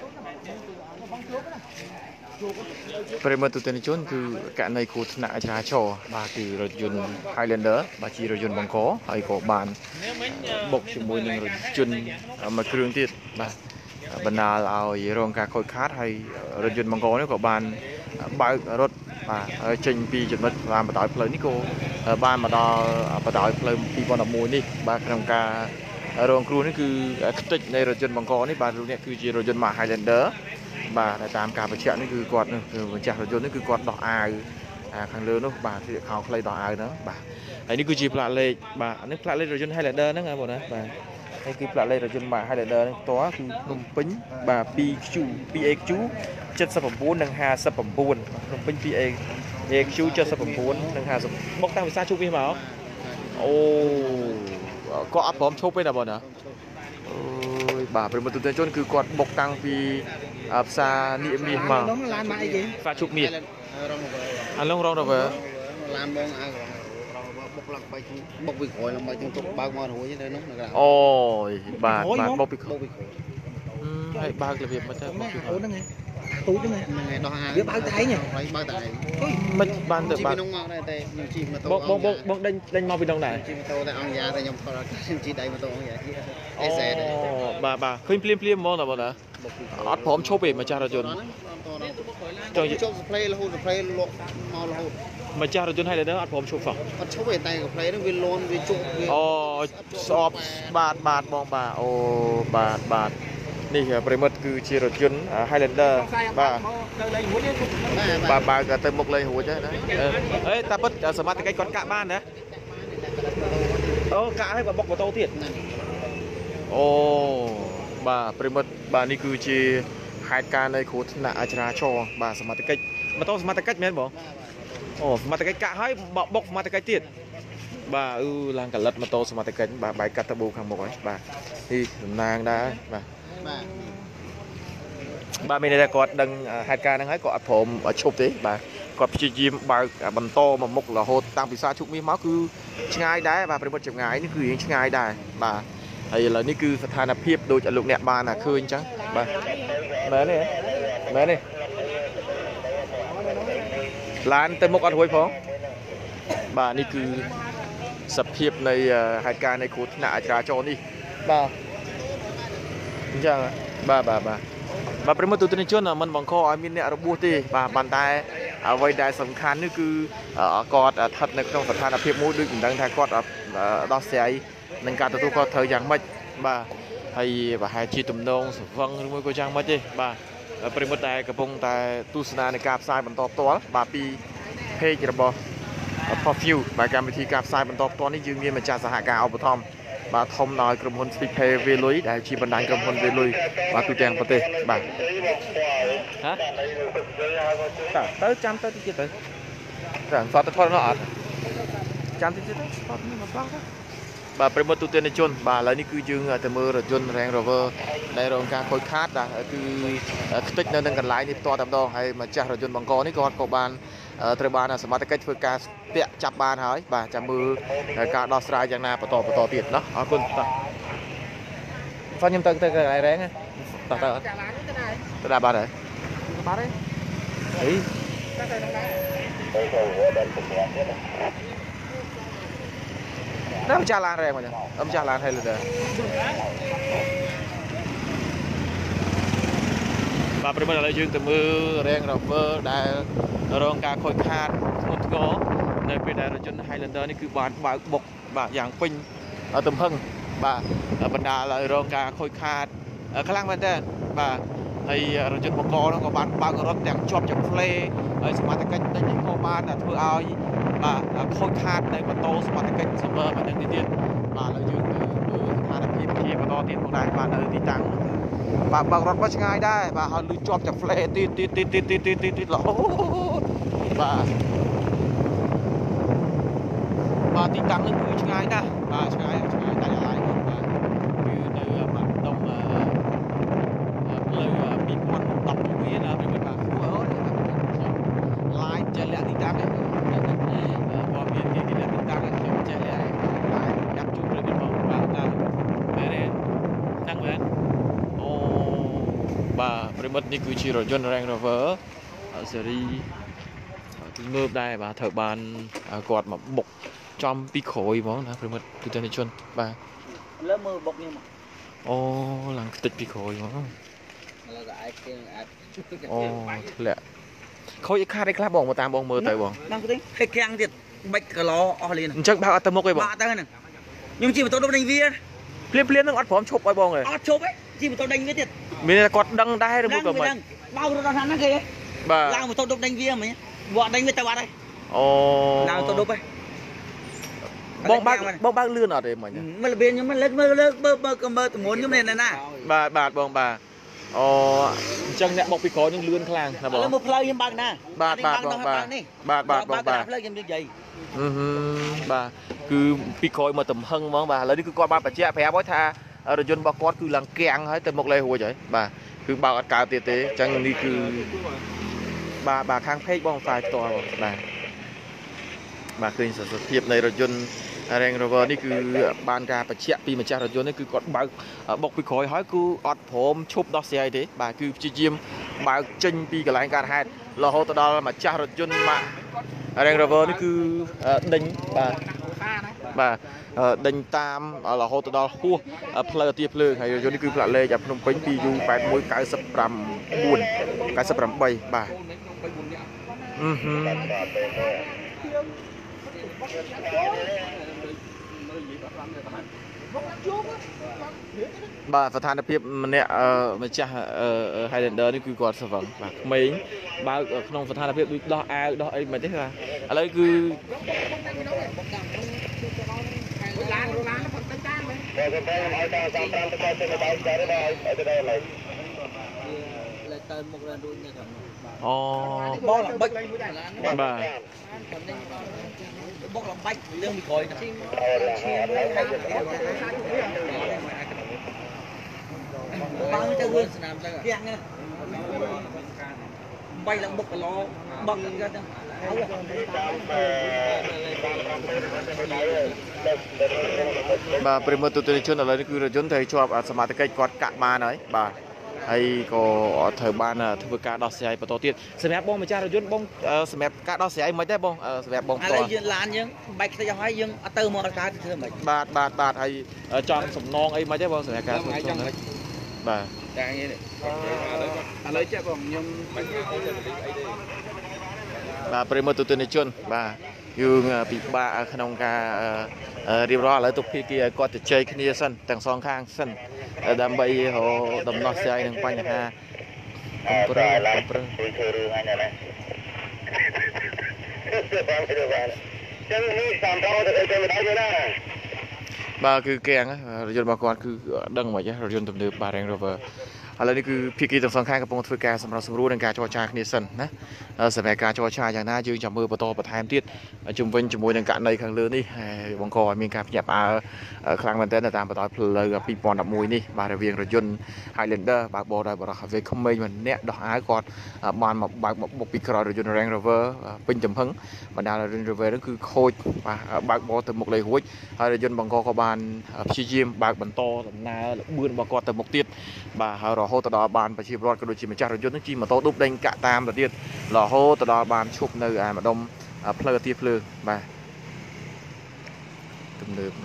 ប្រិមត្តទូទាំងជនគឺករណីគ្រោះថ្នាក់ចរាចរណ៍បាទគឺរថយន្ត Highlander បាទជារថយន្តបង្កហើយក៏បានបុកជាមួយនឹងរថយន្តមួយគ្រឿងទៀតបាទបណ្ដាលឲ្យរងការខូចខាតហើយរថយន្តបង្កនេះក៏បានបើករថបាទចេញពីចំណុចតាមបណ្ដោយផ្លូវនេះក៏បានមកដល់បណ្ដោយផ្លូវ2011នេះបាទក្នុងការរងគ្រោះនេះគឺខ្ទេចនៃរថយន្តបង្កនេះបាទលោកអ្នកគឺជារថយន្ត Highlander បាទតាមការបញ្ជាក់នេះគឺគាត់គឺម្ចាស់រថយន្តនេះគឺគាត់ដោះអាវខាងលើនោះបាទជាខោខ្លីដោះអាវហ្នឹងបាទហើយនេះគឺជាផ្លាកលេខបាទនេះផ្លាកលេខរថយន្ត Highlander ហ្នឹងបងណាបាទហើយគឺផ្លាកលេខរថយន្ត Highlander ហ្នឹងផ្ទាល់គឺភ្នំពេញបាទ 2Q 2AQ 79និង59ភ្នំពេញ 2AQ 79និង50មកតាំងភាសាជុំវាមកអូក៏អត់ព្រមឈប់ទេណាបងណាអូយបាទប្រិមត្តទូទាំងជនគឺគាត់បុកតាំងពីផ្សារនេះមាសមកឡានមកអីគេផ្សារជុំមាសអាឡងរងរវើឡានបងអើបុកឡើងបីបុកពីក្រោយឡើងបីទាំងទុកបើកមករួចទៅនោះអូយបាទបុកពីក្រោយហើយបើករបៀបមកទៅបុកពីក្រោយហ្នឹងឯងទូចហ្នឹងឯងដោះអាវាបើកតែឯងបើកតែឯងមិនបានទៅបើកក្នុងមកដែរតែខ្ញុំជិះម៉ូតូបងដេញមកពីក្នុងដែរជិះម៉ូតូតែអង្គយ៉ាតែខ្ញុំជិះដៃម៉ូតូអង្គយ៉ាអេសែតបាទឃើញភ្លាមហ្មងណាបងណាអត់ព្រមឈប់ទេម្ចាស់រថយន្តចូលជប់ display រហូត display លក់មករហូតម្ចាស់រថយន្ត Highlander អត់ព្រមឈប់សោះអត់ឈប់ទេតែ display ហ្នឹងវាលន់វាជក់អូស្អប់បាទបងបាទអូបាទនេះប្រិមិត្តគឺជារថយន្ត Highlander បាទបើកទៅមុខលេងរួចហើយណាអេតែពិតសមត្ថកិច្ចគាត់កាក់បានណាអូកាក់ឲ្យបើបុកម៉ូតូទៀតអូបាទប្រិមិត្តបាទនេះគឺជាហេតុការណ៍នៃគ្រោះថ្នាក់ចរាចរណ៍បាទសមត្ថកិច្ចម៉ូតូសមត្ថកិច្ចមែនបងអូសមត្ថកិច្ចកាក់ឲ្យបុកសមត្ថកិច្ចទៀតបាទឡើងកលិតម៉ូតូសមត្ថកិច្ចបាទបែកកាត់តបូខាងមុខហើយបាទនេះតំណាងដែរបាទមានតែគាត់ដឹងហេតុការណ៍ហ្នឹងហើយគាត់អត់ព្រមឈប់ទេបាទគាត់ព្យាយាមបើកបន្តមកមុខរហូតតាំងពីផ្សារជុកមាសមកគឺឆ្ងាយដែរបាទប្រិមិត្តចម្ងាយនេះគឺរៀងឆ្ងាយដែរបាទហើយឥឡូវនេះគឺស្ថានភាពដូចលោកអ្នកបានឃើញអញ្ចឹងបាទមែនទេឡានទៅមុខអត់រួចផងបាទនេះគឺសភាពនៃហេតុការណ៍នៃគ្រោះថ្នាក់ចរាចរណ៍នេះបាទអញ្ចឹងបាទប្រិមត្តទូទាំងជនមិនបង្កឲ្យមានអ្នករបួសទេបាទប៉ុន្តែអ្វីដែលសំខាន់នេះគឺគាត់ស្ថិតនៅក្នុងស្ថានភាពមួយដូចមិនដឹងថាគាត់ដោះស្រាយនឹងការទទួលខុសត្រូវយ៉ាងម៉េចបាទហើយប្រហែលជាទំនងសវឹងឬមួយក៏យ៉ាងម៉េចទេបាទប្រិមត្តតែកំពុងតែទស្សនានៃការផ្សាយបន្តផ្ទាល់បាទពី page របស់ Pop-View បាទកម្មវិធីការផ្សាយបន្តផ្ទាល់នេះយើងមានម្ចាស់សហការឧបត្ថម្ភបាទធំដោយក្រុមហ៊ុន Speedpay វេលុយដែលជាបណ្ដាញក្រុមហ៊ុនវេលុយបាទទូទាំងប្រទេសបាទទៅចាំទៅទៀតទៅសតទៅថតនោះអត់ចាំទៀតទៅថតនេះមកបោះបាទប្រិមត្តទូទាំងជនបាទឥឡូវនេះគឺយើងទៅមើលរថយន្ត Range Rover ដែលរងការខូចខាតបាទគឺខ្ទេចនៅនឹងកន្លែងនេះផ្ទាល់តែម្ដងហើយម្ចាស់រថយន្តបង្កនេះគាត់ក៏បានត្រូវបានសមត្ថកិច្ចធ្វើការស្ទាក់ចាប់បានហើយបាទចាំមើលការដោះស្រាយយ៉ាងណាបន្តទៀតណាអរគុណបាទខ្ញុំទៅកន្លែងរែងទៅអត់ទៅដល់បាត់ហើយអីម្ចាស់ឡានរែងមកចឹងម្ចាស់ឡាន Highlander បាទប្រិមត្តឥឡូវយើងទៅមើល Range Rover ដែលរងការខូចខាតធ្ងន់ធ្ងរនៅពេលដែលរថយន្ត Highlander នេះគឺបានបើកបុកបាទយ៉ាងពេញទំហឹងបាទបណ្ដាលឲ្យរងការខូចខាតខ្លាំងមែនតើបាទហើយរថយន្តបង្កនោះក៏បានបើករត់ទាំងជាប់ចង្ផ្លេហើយសមត្ថកិច្ចនេះក៏បានធ្វើឲ្យបាទខូចខាតនៅម៉ូតូសមត្ថកិច្ចសម្បើមកនឹងទៀតបាទឥឡូវយើងទៅមើលស្ថានភាពជាបន្តទៀតផងដែរបាទនៅទីតាំងបាទបើករត់មកឆ្ងាយដែរបាទហើយលឺជាប់ចង្ផ្លេទៀតរហូតបាទទីតាំងនេះគឺឆ្ងាយណាស់បាទឆ្ងាយតែឡើយបាទគឺនៅបាត់ដុំផ្លូវ2016មានប្រិមត្តបាទឡាយចេះលាក់ទីតាំងនេះព័ត៌មានគេលាក់ទីតាំងខ្ញុំចេះលាក់ឡាយចាប់ជួបប្រិមត្តមកបាទតាមមែនទេចឹងមែនអូ bà Primus đi cứ chỉ rồi dân Range Rover series cứ ngơ đây bà thợ bàn quạt mà bọc trong pi khối món nè Primus cứ tên chân bà lớp mưa bọc nhưng mà ô làm tịch pi khối món ô lẹ khối khai đấy khác bong mà tam bong mơ tới bong đang cái hay keng thiệt bạch cả lò liền chắc bao tầm một cái bong nhưng chỉ mà tôi đâu đánh viên liên nó ăn phóm chụp ai bong rồi chụp ấy chỉ mà tôi đánh với thiệt mình là quạt đăng đai rồi một cái bao rồi nó kia bà làm một tôi đâu đánh viên mà bọn đánh với tao đây ồ làm tôi đâu ấy bong bác lươn ở đây mà nhỉ mà là bên nhưng mà lên bơ muốn như này nè bà bong bà ồ chẳng nhẹ bọc bị có những lươn khlang là bỏ một lời nhưng bằng nè bà bong bà bà cứ bị coi mà tầm hưng mong bà lấy đi cứ coi ba bà trẻ phé bói tha rồi dân bà con cứ lằng keng hết từ một lễ hồi vậy bà cứ bảo cả tiệt tế chẳng đi cứ bà khang phê bong phải to bà khơi sản xuất hiệp này rồi dân Range Roverนี่คือบ้านกาประเชียปีมาจากรถยนต์นี่คือกดบ่าวบอกไปคอยหอยกูอดผมชุบดอกเสียทีบ่าวคือจีมบ่าวจิงปีกับหลายการให้เราเขาตลอดมาจากรถยนต์มา Range Rover นี่คือดิ่งบ่าวดิ่งตามเราเขาตลอดหัวเพลย์ตีเพลย์ให้รถยนต์นี่คือพลัดเลยจากพนมเปญปีอยู่8 มวยการสับรำบุญการสับรำใบบ่าวbàประธานភាពម្នាក់ម្ចាស់ Highlander នេះគឺគាត់ស្វឹងបាទក្មេងបើក្នុងប្រធានភាពដូចដោះអាវដោះអីមិនទេបាទឥឡូវគឺអូបោះល្បិចបាទบกลำบากเรื่องมีคอยนะบางจะเงินสนามจะเกี่ยงไงใบลำบกกะล้อบังกันกันbà Primus tụi tôi chơi là lấy cứ chốn thầy choสมาชิกกอดกะมาหน่อยbà hay có thời ban thưa cả đào xe và to tiền xe mép bông mà cha rồi dún bông xe mép cả đào xe mấy thế bông xe mép bông to lan nhưng bạch sẽ hỏi nhưng từ một cái thưa mày bạt hay chọn sủng non ấy mấy thế bông xe mép cả bà lấy chết bông nhưng bà Primus tụi tôi chơi bà dương bị bà không cả điều đó lại tục khi kia có thể chơi kia sân tầng song khang sân đam bay họ đầm nọ xe đừng quanh ha bà cứ keng rồi dân bà con cứ đăng mà chứ rồi dân tụm được bà Range Roverอะไรนี่คือพี่กีตงสังขารกับปงทวีการสำหรับสมรู้ในการจอชาคณิสันนะสมัยการจอชาอย่างน่ายืนจับมือประตูประธานที่จุ่มเป็นจุ่มมวยในการในครั้งเลือนี่บางกอมีการหยับครั้งมันเต้นตามประตูเพลย์กับปีปอนดับมวยนี่บาร์เวียงรถยนต์ไฮแลนเดอร์บาร์บอลได้บาร์คาเฟ่คอมเมย์มันเนี้ยดอกไม้ก่อนบานมาบาร์บกปีกรอรถยนต์ Range Rover เป็นจำพังบรรดา Range Rover นั่นคือโคตรบาร์บอลเติมหมกเลยหัวรถยนต์บางกอบานชิจิมบาร์บันโตลำนาบืนบางกอเติมหมกติดบาร์เราโฮตดอบานชีพรอดกระโดดชีมาจากรถยนต์นั่งชีมาโต้ดุบเด้งกะตามแต่เดียดหล่อโฮตดอบานชุบเนื้อมาดมเพลย์ที่เพลย์มาตึมเดือบไหม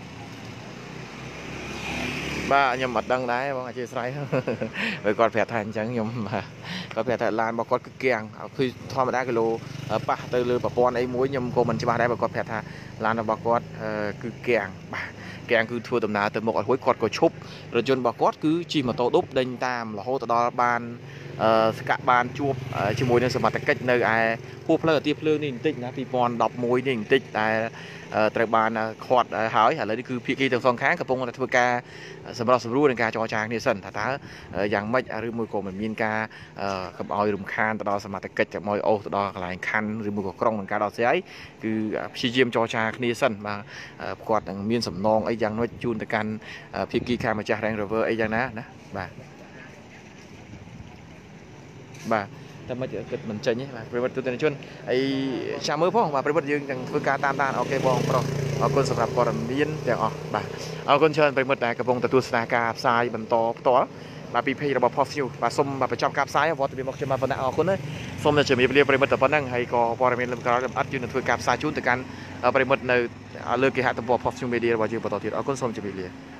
บ้ายังมัดดังได้บ้างอาชีพไรไปกอดแผลไทยจังยังมากอดแผลไทยลานบอกกอดคือเกียงคือทอมาได้กิโลป่ะเตยเลยปะปอนไอ้มวยยังโกมันจะมาได้บอกกอดแผลไทยลานบอกกอดคือเกียงแกงคือทัวร์ตำนานแต่หมกหัวกอดก็ชุบรถยนต์บอกกอดคือจีมาโตดุบเดินตามเราโฮตดอบานสกัดบานจูบชิมวยในสมัติกิจในไอ้ผู้เพลย์ที่เพลย์นี่ติดนะปีปอนดอกมวยนี่ติดแต่ตระบานขอดหายอะไรนี่คือพี่กีต่างสองครั้งกับปงในทัวร์กาสำหรับสำรู้ในการจอจางนี่สั่นแต่อย่างไม่หรือมือโกมันมีนกากับออยรุมคานตลอดสมัติกิจจากมอยโอตลอดหลายคันหรือมือกับกล้องเหมือนการดอกเสียคือชีเจียมจอจางนี่สั่นมากอดมีนสำนองไอ้ยังน้อยจูนแต่การพี่กีคามาจากRange Roverไอ้ยังนะbà ta mới kịch mình chơi nhé bàประตูในช่วงไอ้ชามือพ่อมาประวัติยืนอย่างฝึกการตามโอเคบองปรเอาคนสำหรับกรณีนอย่างอ๋อบ่าเอาคนเชิญไปหมดแต่กระพงแต่ตัวสนากาทรายบรรทอตัวបាទពីเพจរបស់ Post View បាទសូមបាទបញ្ចប់ការផ្សាយវត្តមានមកខ្ញុំបាទប៉ុណ្ណឹងអរគុណសូមជំរាបលាប្រិមិត្តតែប៉ុណ្ណឹងហើយក៏ព័ត៌មានលំក្រោយលម្អិតយើងនឹងធ្វើការផ្សាយជូនទៅកាន់ប្រិមិត្តនៅលើគេហទំព័រ Post View Media របស់យើងបន្តទៀតអរគុណសូមជម្រាបលា